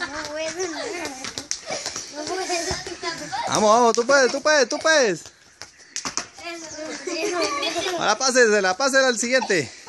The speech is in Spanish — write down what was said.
Vamos, vamos, tú puedes, tú puedes, tú puedes. Ahora pásela al siguiente.